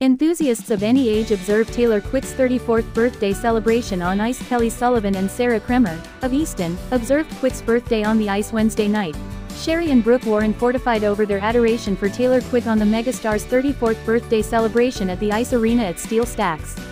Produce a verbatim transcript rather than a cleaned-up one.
Enthusiasts of any age observed Taylor Quick's thirty-fourth birthday celebration on ice. Kelly Sullivan and Sarah Kremer, of Easton, observed Quick's birthday on the ice Wednesday night. Sherry and Brooke Warren fortified over their adoration for Taylor Quick on the megastar's thirty-fourth birthday celebration at the ice arena at Steel Stacks.